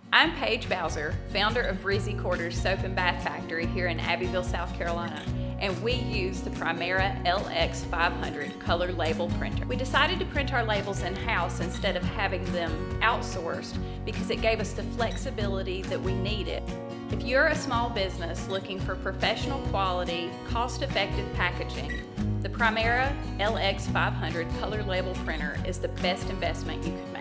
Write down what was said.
I'm Paige Bowser, founder of Breezy Soap and Bath Factory here in Abbeville, South Carolina, and we use the Primera LX500 color label printer. We decided to print our labels in-house instead of having them outsourced because it gave us the flexibility that we needed. If you're a small business looking for professional quality, cost-effective packaging, the Primera LX500 color label printer is the best investment you could make.